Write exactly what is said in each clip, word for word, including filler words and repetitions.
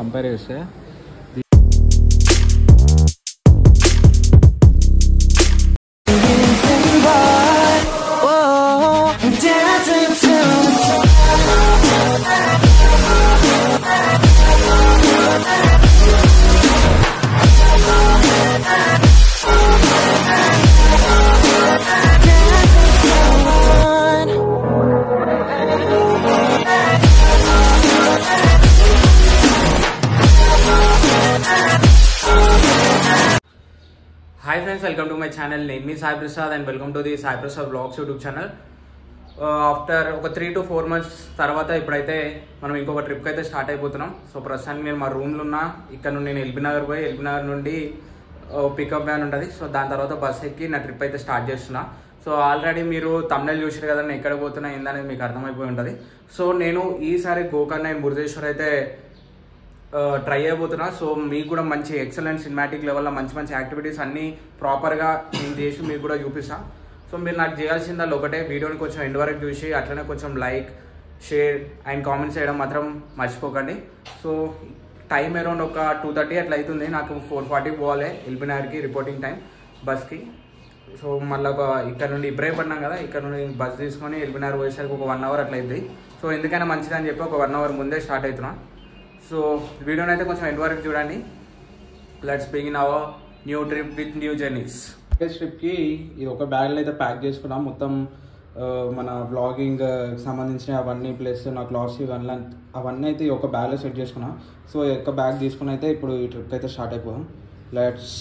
Compare చేస్తే. Hi friends, welcome to my channel. నేను మీ Sai Prasad and welcome to the Sai Prasad blogs YouTube channel. After ఒక three to four months తర్వాత ఇప్పుడైతే మనం ఇంకొక ట్రిప్కి అయితే స్టార్ట్ అయిపోతున్నాం. సో ప్రస్తుతానికి నేను మా రూమ్లో ఉన్నా. ఇక్కడ నుండి నేను ఎల్బీ నగర్ పోయి ఎల్బీ నగర్ నుండి పికప్ వ్యాన్ ఉంటుంది. సో దాని తర్వాత బస్ ఎక్కి నా ట్రిప్ అయితే స్టార్ట్ చేస్తున్నా. సో ఆల్రెడీ మీరు తమిళ చూసారు కదా, నేను ఎక్కడ పోతున్నా ఏందనేది మీకు అర్థమైపోయి ఉంటుంది. సో నేను ఈసారి గోకర్ణ అండ్ మురుదేశ్వర్ అయితే ట్రై అయిపోతున్నా. సో మీకు కూడా మంచి ఎక్సలెంట్ సినిమాటిక్ లెవెల్లో మంచి మంచి యాక్టివిటీస్ అన్నీ ప్రాపర్గా నేను చేసి మీకు కూడా చూపిస్తాను. సో మీరు నాకు చేయాల్సిందల్లా ఒకటే, వీడియోని కొంచెం ఎండ్ వరకు చూసి అట్లనే కొంచెం లైక్, షేర్ అండ్ కామెంట్స్ చేయడం మాత్రం మర్చిపోకండి. సో టైం అరౌండ్ ఒక టూ థర్టీ అట్లా అవుతుంది. నాకు ఫోర్ ఫార్టీకి పోవాలి ఎల్బీ నగర్కి, రిపోర్టింగ్ టైం బస్కి. సో మళ్ళీ ఒక ఇక్కడ నుండి ఇబ్రాహీంపట్నం కదా, ఇక్కడ నుండి బస్ తీసుకొని ఎల్బీ నగర్ పోయేసరికి ఒక వన్ అవర్ అట్లా అవుతుంది. సో ఎందుకైనా మంచిదని చెప్పి ఒక వన్ అవర్ ముందే స్టార్ట్ అవుతున్నా. సో వీడియోని అయితే కొంచెం ఎండ్ వరకు చూడండి. Let's begin our new trip with new journeys. ట్రిప్కి ఇది ఒక బ్యాగ్లో అయితే ప్యాక్ చేసుకున్నాం. మొత్తం మన వ్లాగింగ్ సంబంధించిన అవన్నీ ప్లస్ నా క్లాత్స్ ఇవన్నీ అవన్నీ అయితే ఒక బ్యాగ్లో సెట్ చేసుకున్నాం. సో ఒక బ్యాగ్ తీసుకుని అయితే ఇప్పుడు ఈ ట్రిప్కి అయితే స్టార్ట్ అయిపోయాం. లెట్స్.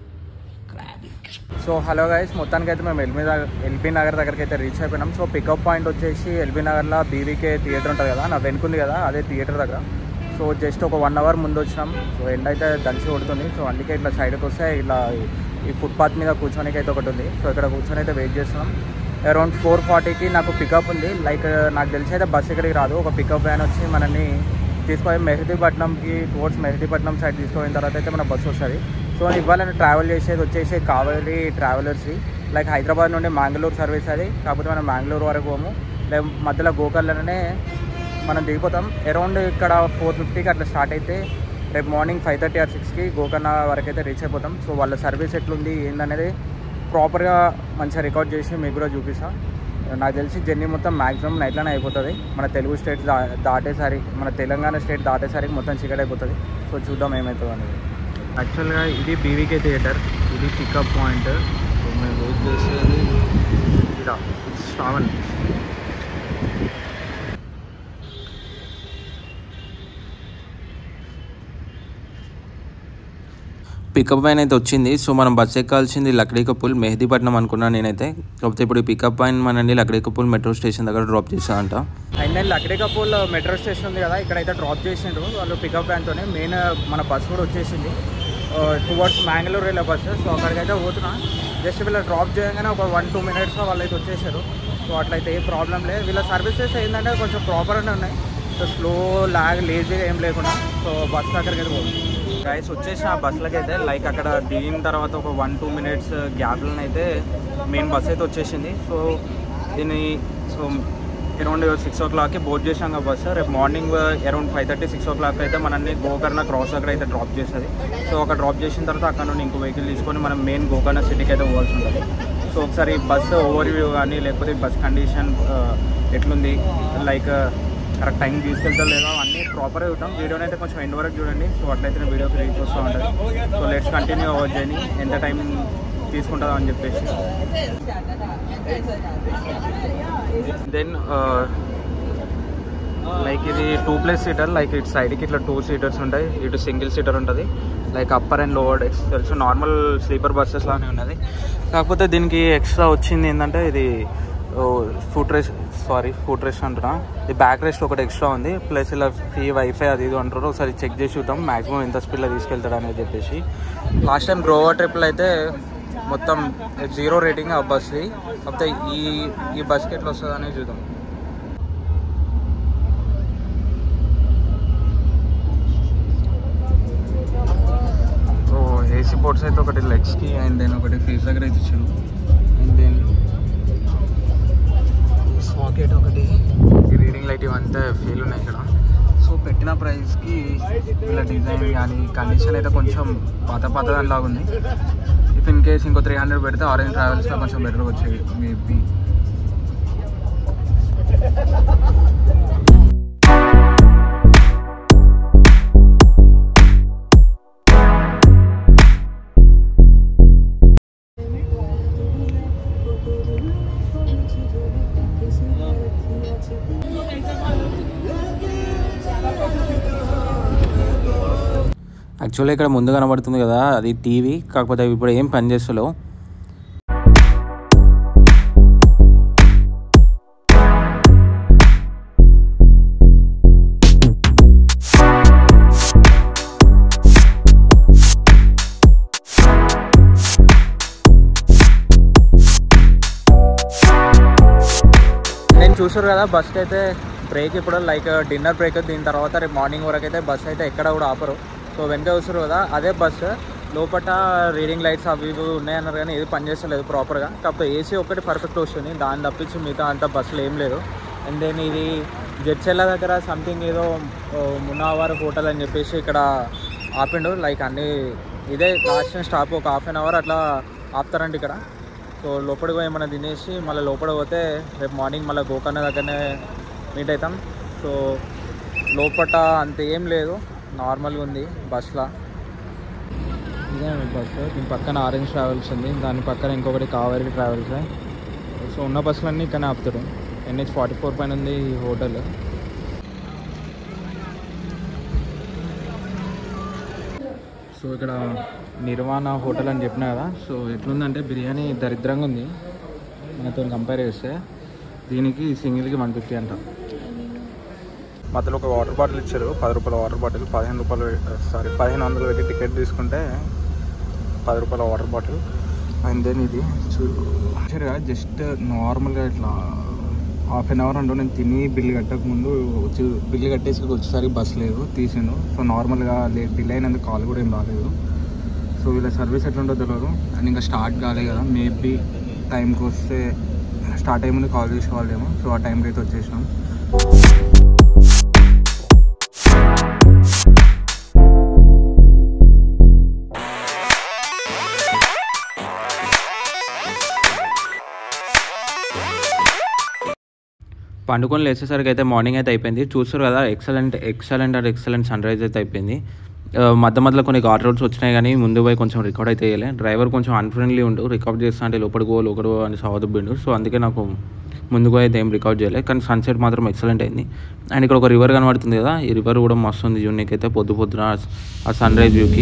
సో హలో గైస్, మొత్తానికి అయితే మేము ఎల్బీ నగర్ ఎల్బీ నగర్ దగ్గరికి అయితే రీచ్ అయిపోయినాం. సో పికప్ పాయింట్ వచ్చేసి ఎల్బీ నగర్లో బీవీకే థియేటర్ ఉంటుంది కదా, నా వెనుకుంది కదా అదే థియేటర్ దగ్గర. సో జస్ట్ ఒక వన్ అవర్ ముందు వచ్చినాం. సో ఎండ అయితే దంచి కొడుతుంది. సో అందుకే ఇట్లా సైడ్కి వస్తే ఇట్లా ఈ ఫుట్పాత్ మీద కూర్చోనికి అయితే ఒకటి ఉంది. సో ఇక్కడ కూర్చొని అయితే వెయిట్ చేస్తున్నాం. అరౌండ్ ఫోర్ ఫార్టీకి నాకు పికప్ ఉంది. లైక్ నాకు తెలిసి అయితే బస్ ఇక్కడికి రాదు. ఒక పికప్ వ్యాన్ వచ్చి మనల్ని తీసుకుపోయి మెహదీపట్నంకి టువర్డ్స్ మెహదీపట్నం సైడ్ తీసుకుపోయిన తర్వాత అయితే మన బస్సు వస్తుంది. సో ఇవాళ నేను ట్రావెల్ చేసేది వచ్చేసి కావేరీ ట్రావెలర్స్. లైక్ హైదరాబాద్ నుండి మ్యాంగ్లూర్ సర్వీస్ అది. కాకపోతే మనం మ్యాంగ్లూర్ వరకు పోము, లే మధ్యలో గోకర్ణలోనే మనం దిగిపోతాం. అరౌండ్ ఇక్కడ ఫోర్ ఫిఫ్టీకి అట్లా స్టార్ట్ అయితే రేపు మార్నింగ్ ఫైవ్ థర్టీ ఆర్ సిక్స్కి గోకర్ణ వరకు అయితే రీచ్ అయిపోతాం. సో వాళ్ళ సర్వీస్ ఎట్లుంది ఏందనేది ప్రాపర్గా మంచిగా రికార్డ్ చేసి మీకు కూడా చూపిస్తాం. నాకు తెలిసి జర్నీ మొత్తం మ్యాక్సిమం నైట్లోనే అయిపోతుంది. మన తెలుగు స్టేట్ దా దాటేసరికి మన తెలంగాణ స్టేట్ దాటేసరికి మొత్తం చీకటి అయిపోతుంది. సో చూద్దాం ఏమవుతుంది అనేది. యాక్చువల్గా ఇది బీవీకే థియేటర్, ఇది పికప్ పాయింట్. సో మేము వెయిట్ చేసేది ఇలా శ్రావణ్. పికప్ వ్యాన్ అయితే వచ్చింది. సో మనం బస్ ఎక్కాల్సింది లక్డీకపుల్ మెహదీపట్నం అనుకున్నాను నేనైతే. కాకపోతే ఇప్పుడు పికప్ వ్యాన్ మనని లక్డీకపుల్ మెట్రో స్టేషన్ దగ్గర డ్రాప్ చేస్తానంట. అండ్ నేను లక్డీకపుల్ మెట్రో స్టేషన్ ఉంది కదా, ఇక్కడైతే డ్రాప్ చేసిండ్రు వాళ్ళు పికప్ వ్యాన్తోనే. మెయిన్ మన బస్ కూడా వచ్చేసింది టువర్డ్స్ మ్యాంగ్లూర్ వెళ్ళే బస్సు. సో అక్కడికైతే పోతున్నా. జస్ట్ వీళ్ళ డ్రాప్ చేయగానే ఒక వన్ టూ మినిట్స్లో వాళ్ళు అయితే వచ్చేసారు. సో అట్లయితే ఏ ప్రాబ్లం లేదు. వీళ్ళ సర్వీసెస్ ఏంటంటే కొంచెం ప్రాపర్గానే ఉన్నాయి. సో స్లో లాగ్ లేజీగా ఏం లేకుండా. సో బస్ దగ్గరికి అయితే పోతుంది. గైస్ వచ్చేసి ఆ బస్సులకి అయితే లైక్ అక్కడ దిగిన తర్వాత ఒక వన్ టూ మినిట్స్ గ్యాప్లను అయితే మెయిన్ బస్ అయితే వచ్చేసింది. సో దీన్ని సో అరౌండ్ సిక్స్ ఓ క్లాక్కి బోర్డ్ చేసాం ఆ బస్సు. రేపు morning around five thirty six o'clock అయితే మనల్ని గోకర్ణ క్రాస్ దగ్గర అయితే డ్రాప్ చేస్తుంది. సో అక్కడ డ్రాప్ చేసిన తర్వాత అక్కడ నుండి ఇంకో వెహికల్ తీసుకొని మనం మెయిన్ గోకర్ణ సిటీకి అయితే పోవాల్సి ఉంటుంది. సో ఒకసారి బస్సు ఓవర్ వ్యూ కానీ లేకపోతే బస్ కండిషన్ ఎట్లుంది, లైక్ కరెక్ట్ టైం తీసుకెళ్తా లేదా అన్నీ ప్రాపర్గా చూద్దాం. వీడియోని అయితే కొంచెం ఎండ్ వరకు చూడండి. సో అట్లయితే వీడియోకి రీచ్ వస్తూ ఉంటుంది. So let's continue our journey. ఎంత టైం తీసుకుంటుందో అని చెప్పేసి. దెన్ లైక్ ఇది టూ ప్లేస్ సీటర్. లైక్ ఇటు సైడ్కి ఇట్లా టూ సీటర్స్ ఉంటాయి, ఇటు సింగిల్ సీటర్ ఉంటుంది. Like upper and lower decks తెలుసు, నార్మల్ స్లీపర్ బస్సెస్ లానే ఉన్నది. కాకపోతే దీనికి ఎక్స్ట్రా వచ్చింది ఏంటంటే ఇది foot rest sorry foot rest అంటున్నా ఇది బ్యాక్ రెస్ట్ ఒకటి ఎక్స్ట్రా ఉంది. ప్లస్ ఇలా ఫ్రీ వైఫై అది ఇది అంటారు. ఒకసారి చెక్ చేసి చూద్దాం మ్యాక్సిమం ఎంత స్పీడ్లో తీసుకెళ్తాడు అనేది చెప్పేసి. లాస్ట్ టైం గోవా ట్రిప్లో అయితే మొత్తం జీరో రేటింగ్ ఆ బస్ది. కాకపోతే ఈ ఈ బస్కి ఎట్లా వస్తుంది అనేది చూద్దాం. ఏసీ పోర్ట్స్ అయితే ఒకటి లెగ్స్కి అండ్ దెన్ ఒకటి ఫేస్ దగ్గర అయితే ఇచ్చారు. అండ్ దెన్ సాకెట్ ఒకటి, రీడింగ్ లైట్ ఇవంతా ఫెయిల్ ఉన్నాయి ఇక్కడ. సో పెట్టిన ప్రైస్కి ఇలా డిజైన్ కానీ కండిషన్ అయితే కొంచెం పాత పాత దానిలాగా ఉంది. ఇఫ్ ఇన్ కేస్ ఇంకో త్రీ హండ్రెడ్ పెడితే ఆరెంజ్ ట్రావెల్స్లో కొంచెం బెటర్గా వచ్చేది మేబీ. యాక్చువల్లీ ఇక్కడ ముందు కనబడుతుంది కదా అది టీవీ, కాకపోతే అవి ఇప్పుడు ఏం పని చేస్తలేవు. నేను చూసారు కదా బస్కి అయితే బ్రేక్ ఇప్పుడు లైక్ డిన్నర్ బ్రేక్, దీని తర్వాత రేపు మార్నింగ్ వరకు అయితే బస్ అయితే ఎక్కడ కూడా ఆపరు. సో వెనక చూస్తారు కదా అదే బస్సు లోపల రీడింగ్ లైట్స్ అవి ఇవి ఉన్నాయన్నారు కానీ ఏది పనిచేస్తలేదు ప్రాపర్గా. కాకపోతే ఏసీ ఒకటి పర్ఫెక్ట్ వస్తుంది, దాన్ని తప్పించి మిగతా అంత బస్సులు ఏం లేదు. అండ్ దెన్ ఇది జడ్చెల్ల దగ్గర సంథింగ్ ఏదో మున్నావారు హోటల్ అని చెప్పేసి ఇక్కడ ఆపిండు. లైక్ అన్ని ఇదే లాస్ట్ స్టాప్ ఒక హాఫ్ అన్ అవర్ అట్లా ఆపుతారండి ఇక్కడ. సో లోపలికి పోయి ఏమైనా తినేసి మళ్ళీ లోపల పోతే రేపు మార్నింగ్ మళ్ళీ గోకర్ణ దగ్గరనే మీట్ అవుతాం. సో లోపల అంత ఏం లేదు, నార్మల్గా ఉంది బస్లో. ఇదే బస్సు, దీని పక్కన ఆరెంజ్ ట్రావెల్స్ ఉంది, దాని పక్కన ఇంకొకటి కావేరీ ట్రావెల్స్. సో ఉన్న బస్సులన్నీ ఇక్కడనే ఆపుతారు. ఎన్హెచ్ ఫార్టీ ఫోర్ పైన ఉంది ఈ హోటల్. సో ఇక్కడ నిర్వాణ హోటల్ అని చెప్పినా కదా. సో ఎట్లుందంటే బిర్యానీ దరిద్రంగా ఉంది మనతో కంపేర్ చేస్తే. దీనికి సింగిల్కి వన్ ఫిఫ్టీ అంట. మధ్యలో ఒక వాటర్ బాటిల్ ఇచ్చారు, పది రూపాయల వాటర్ బాటిల్. పదిహేను రూపాయలు సారీ పదిహేను వందలు పెట్టి టికెట్ తీసుకుంటే పది రూపాయల వాటర్ బాటిల్. అండ్ దెన్ ఇది చూసారు కదా జస్ట్ నార్మల్గా ఇట్లా హాఫ్ అన్ అవర్ అంటూ నేను తిని బిల్లు కట్టక ముందు వచ్చి బిల్లు కట్టేసి వచ్చేసరికి బస్ లేదు తీసాను. సో నార్మల్గా లేట్ డిలే అయినందుకు కాల్ కూడా ఏం రాలేదు. సో వీళ్ళ సర్వీస్ ఎట్లా ఉంటుందో తెలియదు. అండ్ ఇంకా స్టార్ట్ కాలేదు కదా, మేబీ టైంకి వస్తే స్టార్ట్ అయ్యే ముందు కాల్ చేసుకోవాలేమో. సో ఆ టైంకి అయితే వచ్చేసినాం. పండుకొని లేచేసరికి అయితే మార్నింగ్ అయితే అయిపోయింది. చూస్తారు కదా excellent excellent and excellent sunrise అయితే అయిపోయింది. మధ్య మధ్యలో కొన్ని ఘాట్ రోడ్స్ వచ్చినాయి కానీ ముందు పోయి కొంచెం రికార్డ్ అయితే వేయలే. డ్రైవర్ కొంచెం అన్ఫ్రెండ్లీ ఉండు, రికార్డ్ చేస్తా అంటే లోపలికి పో లోపలికి పో అని సాగుతుబ్బిండు. సో అందుకే నాకు ముందుకు అయితే ఏం రికార్డ్ చేయలేదు. కానీ సన్సెట్ మాత్రం ఎక్సలెంట్ అయింది. అండ్ ఇక్కడ ఒక రివర్ కనబడుతుంది కదా, ఈ రివర్ కూడా మస్తు ఉంది యూనిక్ అయితే పొద్దు పొద్దున ఆ సన్ రైజ్ వ్యూకి.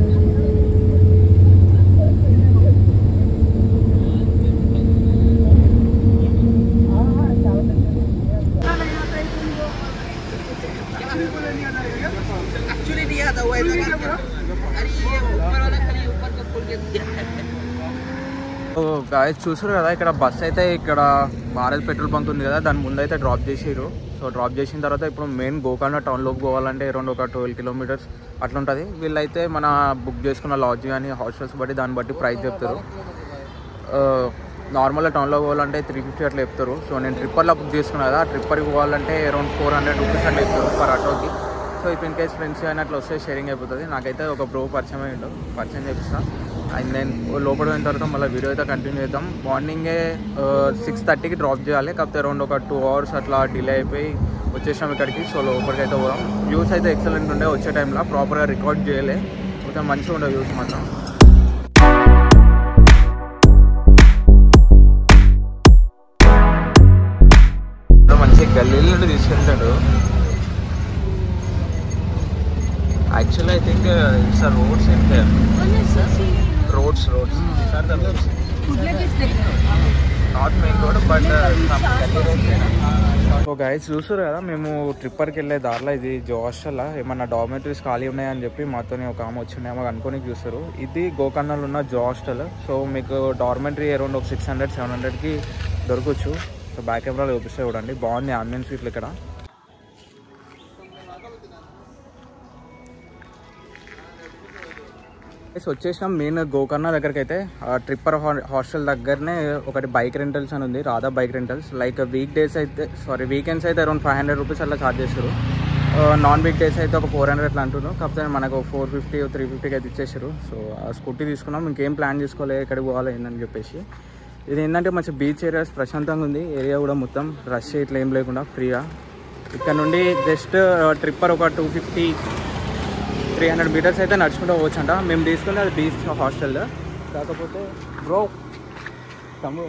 గాయస్ చూసారు కదా ఇక్కడ బస్ అయితే ఇక్కడ భారత్ పెట్రోల్ బంక్ ఉంది కదా, దాని ముందు అయితే డ్రాప్ చేసిరు. సో డ్రాప్ చేసిన తర్వాత ఇప్పుడు మెయిన్ గోకర్ణ టౌన్లోకి పోవాలంటే అరౌండ్ ఒక ట్వెల్వ్ కిలోమీటర్స్ అట్లా ఉంటుంది. వీళ్ళైతే మన బుక్ చేసుకున్న లాడ్జ్ కానీ హాస్టల్స్ బట్టి దాన్ని బట్టి ప్రైస్ చెప్తారు. నార్మల్గా టౌన్లో పోవాలంటే త్రీ ఫిఫ్టీ అట్లా చెప్తారు. సో నేను ట్రిప్పర్లో బుక్ చేసుకున్నా కదా, ట్రిప్పర్కి పోవాలంటే అరౌండ్ ఫోర్ హండ్రెడ్ రూపీస్ అట్లా చెప్తారు పర్ ఆటోకి. So if in case friends కానీ అట్లా వస్తే షేరింగ్ అయిపోతుంది. నాకైతే ఒక బ్రో పరిచయం అయ్యిండు, పరిచయం చేపిస్తాను. అండ్ దెన్ లోపల పోయిన తర్వాత మళ్ళీ వీడియో అయితే కంటిన్యూ చేద్దాం. మార్నింగే సిక్స్ థర్టీకి డ్రాప్ చేయాలి, కాకపోతే అరౌండ్ ఒక టూ అవర్స్ అట్లా డిలే అయిపోయి వచ్చేసాం ఇక్కడికి. సో లోపలికి అయితే పోదాం. వ్యూస్ అయితే ఎక్సలెంట్ ఉండే, వచ్చే టైంలో ప్రాపర్గా రికార్డ్ చేయలే, కొంచెం మంచిగా ఉండే వ్యూస్ మాత్రం. మంచి గల్లీల నుండి తీసుకెళ్తాడు. Actually, I think uh, it's a roads in there. Roads, roads. These are the roads. Not main road, but uh, some gully roads. So guys, చూసారు కదా మేము ట్రిప్పర్కి వెళ్ళే దారిలో ఇది జో హాస్టల్ ఏమన్నా డార్మెటరీస్ ఖాళీ ఉన్నాయని చెప్పి మాతో ఒక ఆమె వచ్చిందేమో అనుకొని చూస్తారు. ఇది గోకర్ణలో ఉన్న జో హాస్టల్. సో మీకు డార్మెటరీ అరౌండ్ ఒక సిక్స్ హండ్రెడ్ సెవెన్ హండ్రెడ్కి దొరకచ్చు. సో బ్యాక్ కెమెరాలో చూపిస్తే చూడండి, బాగుంది అంబియన్స్ ఇట్లా ఇక్కడ. వచ్చేసినాం మెయిన్ గోకర్ణ దగ్గరికి. అయితే ట్రిప్పర్ హాస్టల్ దగ్గరనే ఒకటి బైక్ రెంటల్స్ అని ఉంది, Radha bike rentals. Like weekdays అయితే సారీ వీకెండ్స్ అయితే అరౌండ్ ఫైవ్ హండ్రెడ్ రూపీస్ అట్లా ఛార్జ్ చేస్తారు. నాన్ వీక్ డేస్ అయితే ఒక ఫోర్ హండ్రెడ్ అట్లా అంటున్నాం, కాకపోతే మనకు ఫోర్ ఫిఫ్టీ త్రీ ఫిఫ్టీకి అయితే ఇచ్చేసారు. సో ఆ స్కూటీ తీసుకున్నాం, ఇంకేం ప్లాన్ చేసుకోవాలి ఎక్కడికి పోవాలి ఏందని చెప్పేసి. ఇది ఏంటంటే మంచి బీచ్ ఏరియాస్ ప్రశాంతంగా ఉంది, ఏరియా కూడా మొత్తం రష్ ఇట్లా ఏం లేకుండా ఫ్రీగా. ఇక్కడ నుండి జస్ట్ ట్రిప్పర్ ఒక two fifty three hundred metres అయితే నడుచుకుంటూ పోవచ్చు అంట. మేము తీసుకుంది అది బీచ్ హాస్టల్, కాకపోతే బ్రో తమ్ము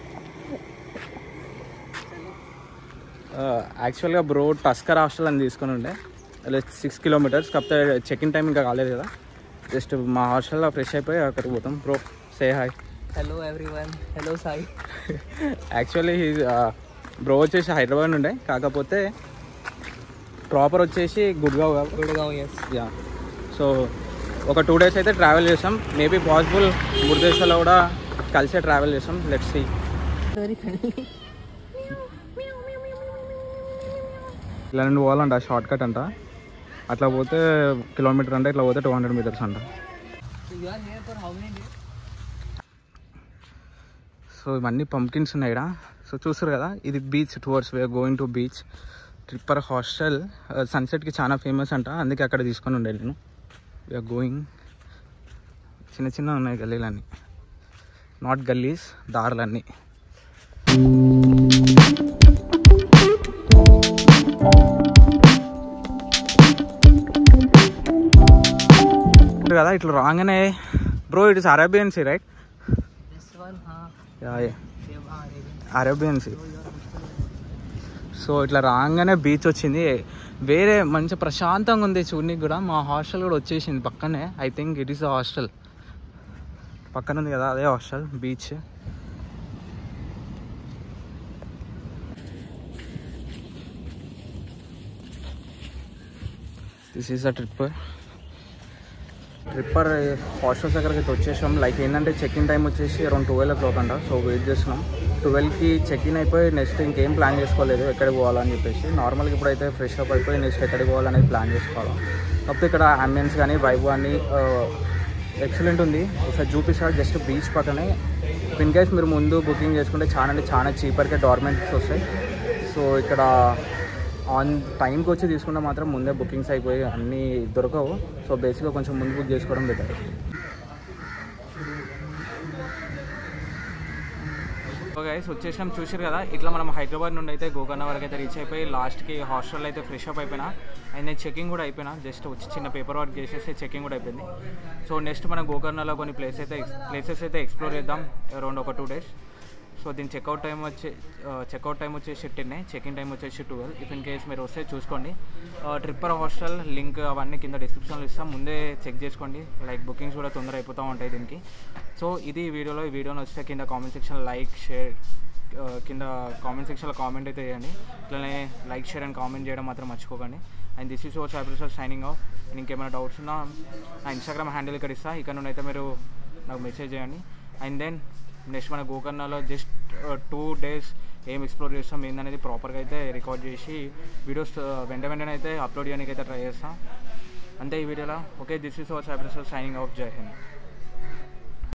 యాక్చువల్గా బ్రో టస్కర్ హాస్టల్ అని తీసుకుని ఉండే, అలా సిక్స్ కిలోమీటర్స్, కాకపోతే చెక్ ఇన్ టైం ఇంకా కాలేదు కదా. జస్ట్ మా హాస్టల్లో ఫ్రెష్ అయిపోయి అక్కడికి పోతాం. Bro say hi. Hello everyone. Hello Sai. Actually bro వచ్చేసి హైదరాబాద్ నుండే, కాకపోతే ప్రాపర్ వచ్చేసి Gurgaon Gurgaon yes yeah. So ఒక టూ డేస్ అయితే ట్రావెల్ చేసాం, మేబీ పాసిబుల్ మురుదేశ్వర్లో కూడా కలిసే ట్రావెల్ చేసాం. Let's see. Very friendly. ఇలా నుండి పోవాలంట షార్ట్ కట్ అంట, అట్లా పోతే కిలోమీటర్ అంటే ఇట్లా పోతే టూ హండ్రెడ్ మీటర్స్ అంట. సో ఇవన్నీ పంకిన్స్ ఉన్నాయి ఇక్కడ. సో చూస్తారు కదా, ఇది beach towards we're going to beach. Tripper hostel సన్సెట్కి చాలా ఫేమస్ అంట, అందుకే అక్కడ తీసుకొని ఉండే నేను. We're going. చిన్న చిన్న ఉన్నాయి గల్లీలన్నీ, నాట్ గల్లీస్, దారులన్నీ. కదా ఇట్లా రాగానే bro it is Arabian sea right? Arabian sea. So ఇట్లా రాగానే బీచ్ వచ్చింది, వేరే మంచి ప్రశాంతంగా ఉంది చూడనికి కూడా. మా హాస్టల్ కూడా వచ్చేసింది పక్కనే, I think it is the hostel. పక్కన ఉంది కదా అదే hostel, beach. This is the tripper. Tripper hostels దగ్గరికి అయితే వచ్చేసాం. లైక్ ఏంటంటే చెక్ ఇన్ టైం వచ్చేసి అరౌండ్ ట్వెల్వ్ ఓ క్లాక్ అంట. సో వెయిట్ చేస్తున్నాం. ట్వెల్వ్కి చెక్ ఇన్ అయిపోయి నెక్స్ట్ ఇంకేం ప్లాన్ చేసుకోలేదు ఎక్కడికి పోవాలని చెప్పేసి. నార్మల్గా ఇప్పుడైతే ఫ్రెష్ అప్ అయిపోయి నెక్స్ట్ ఎక్కడికి పోవాలనేది ప్లాన్ చేసుకోవాలి. కాకపోతే ఇక్కడ అంబియన్స్ కానీ వైబ్ కానీ ఎక్సలెంట్ ఉంది. ఒకసారి చూపిస్తా. జస్ట్ బీచ్ పక్కనే. ఇన్ కేస్ మీరు ముందు బుకింగ్ చేసుకుంటే చాలా అంటే చాలా చీపర్గా డార్మెంట్స్ వస్తాయి. సో ఇక్కడ ఆన్ టైంకి వచ్చి తీసుకుంటే మాత్రం ముందే బుకింగ్స్ అయిపోయి అన్నీ దొరకవు. సో బేసిక్గా కొంచెం ముందు బుక్ చేసుకోవడం బెటర్. సో గైస్ వచ్చేసాం, చూసారు కదా. ఇట్లా మనం హైదరాబాద్ నుండి అయితే గోకర్ణ వరకు అయితే రీచ్ అయిపోయి లాస్ట్కి హాస్టల్ అయితే ఫ్రెష్ అప్ అయిపోయినా. అండ్ నేను చెకింగ్ కూడా అయిపోయినా. జస్ట్ వచ్చి చిన్న పేపర్ వర్క్ చేసేసి చెకింగ్ కూడా అయిపోయింది. సో నెక్స్ట్ మనం గోకర్ణలో కొన్ని ప్లేస్ అయితే ప్లేసెస్ అయితే ఎక్స్ప్లోర్ చేద్దాం అరౌండ్ ఒక టూ డేస్. సో దీని చెక్అవుట్ టైం వచ్చి చెక్అవుట్ టైం వచ్చేసి టెన్, చెక్ ఇన్ టైం వచ్చేసి ట్వెల్వ్. ఇఫ్ ఇన్ కేస్ మీరు వస్తే చూసుకోండి. ట్రిప్పర్ హాస్టల్ లింక్ అవన్నీ కింద డిస్క్రిప్షన్లో ఇస్తాం, ముందే చెక్ చేసుకోండి. లైక్ బుకింగ్స్ కూడా తొందర అయిపోతూ ఉంటాయి దీనికి. సో ఇది వీడియోలో. ఈ వీడియోని వస్తే కింద కామెంట్ సెక్షన్ లైక్ షేర్ కింద కామెంట్ సెక్షన్లో కామెంట్ అయితే చేయండి. ఇట్లనే లైక్ షేర్ అండ్ కామెంట్ చేయడం మాత్రం మర్చిపోకండి. And this is your Saiprasad signing off. And ఇంకేమైనా డౌట్స్ ఉన్నా నా ఇన్స్టాగ్రామ్ హ్యాండిల్ ఇక్కడ ఇస్తా, ఇక్కడ నుండి అయితే మీరు నాకు మెసేజ్ చేయండి. అండ్ దెన్ నెక్స్ట్ మన గోకర్ణలో జస్ట్ టూ డేస్ ఏం ఎక్స్ప్లోర్ చేస్తాం ఏందనేది ప్రాపర్గా అయితే రికార్డ్ చేసి వీడియోస్ వెంట వెంటనే అయితే అప్లోడ్ చేయడానికి అయితే ట్రై చేస్తాం. అంతే ఈ వీడియోలో. Okay, this is your Saiprasad signing off. జై హింద్.